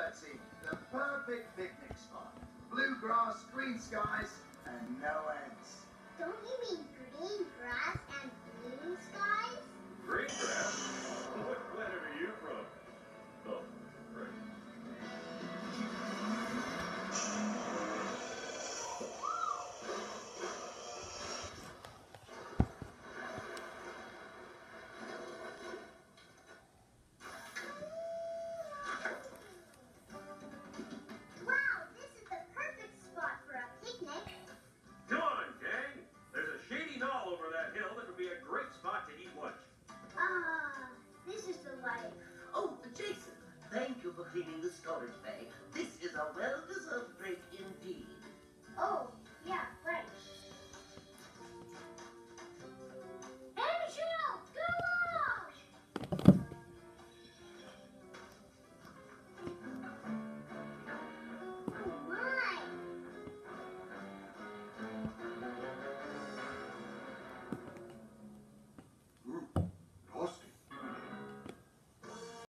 That's it. The perfect picnic spot. Blue grass, green skies, and no ants. Don't you mean green grass and blue skies? Green grass? What planet are you from? Oh, right. Wow, this is the perfect spot for a picnic. Come on, gang. There's a shady knoll over that hill that would be a great spot to eat lunch. This is the life. Oh, Jason, thank you for cleaning the storage bay. This is a well-deserved